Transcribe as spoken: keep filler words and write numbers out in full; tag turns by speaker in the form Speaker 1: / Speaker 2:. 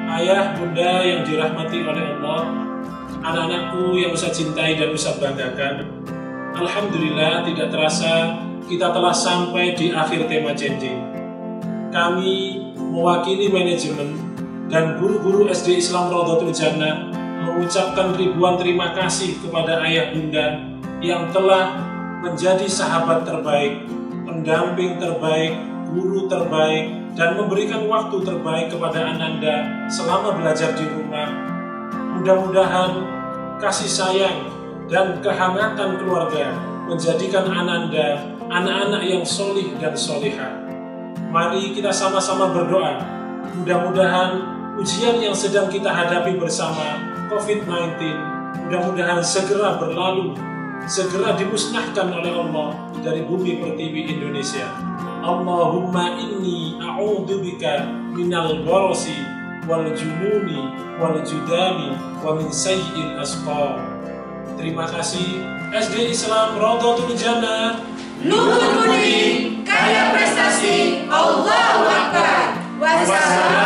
Speaker 1: Ayah, bunda yang dirahmati oleh Allah, anak-anakku yang saya cintai dan saya banggakan, alhamdulillah tidak terasa kita telah sampai di akhir tema changing. Kami mewakili manajemen dan guru-guru S D Islam Raudhatul Jannah mengucapkan ribuan terima kasih kepada ayah bunda yang telah menjadi sahabat terbaik, pendamping terbaik, guru terbaik, dan memberikan waktu terbaik kepada Ananda selama belajar di rumah. Mudah-mudahan kasih sayang dan kehangatan keluarga menjadikan Ananda anak-anak yang solih dan solihah. Mari kita sama-sama berdoa, mudah-mudahan ujian yang sedang kita hadapi bersama covid sembilan belas mudah-mudahan segera berlalu, segera dimusnahkan oleh Allah dari bumi pertiwi Indonesia. Allahumma inni a'udzubika minal barasi wal jununi wal judami wa min sayyi'il asqam. Terima kasih. S D Islam Raudhatul Jannah,
Speaker 2: luhur budi, kaya prestasi, Allahu Akbar. Wassalam.